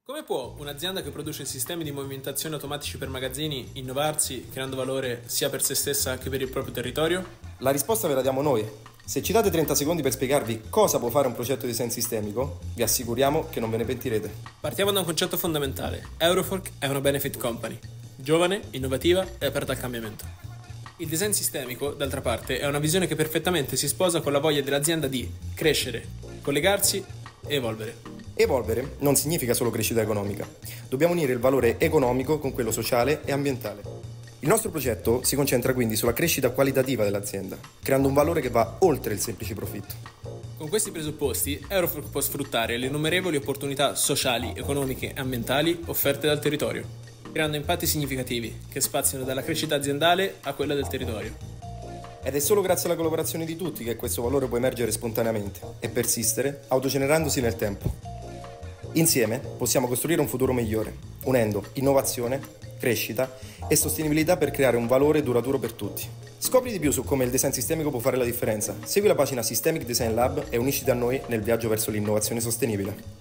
Come può un'azienda che produce sistemi di movimentazione automatici per magazzini innovarsi creando valore sia per se stessa che per il proprio territorio? La risposta ve la diamo noi. Se ci date 30 secondi per spiegarvi cosa può fare un progetto di design sistemico, vi assicuriamo che non ve ne pentirete. Partiamo da un concetto fondamentale. Eurofork è una benefit company, giovane, innovativa e aperta al cambiamento. Il design sistemico, d'altra parte, è una visione che perfettamente si sposa con la voglia dell'azienda di crescere, collegarsi e evolvere. Evolvere non significa solo crescita economica. Dobbiamo unire il valore economico con quello sociale e ambientale. Il nostro progetto si concentra quindi sulla crescita qualitativa dell'azienda, creando un valore che va oltre il semplice profitto. Con questi presupposti, Eurofork può sfruttare le innumerevoli opportunità sociali, economiche e ambientali offerte dal territorio, creando impatti significativi che spaziano dalla crescita aziendale a quella del territorio. Ed è solo grazie alla collaborazione di tutti che questo valore può emergere spontaneamente e persistere, autogenerandosi nel tempo. Insieme possiamo costruire un futuro migliore, unendo innovazione, crescita e sostenibilità per creare un valore duraturo per tutti. Scopri di più su come il design sistemico può fare la differenza. Segui la pagina Systemic Design Lab e unisciti a noi nel viaggio verso l'innovazione sostenibile.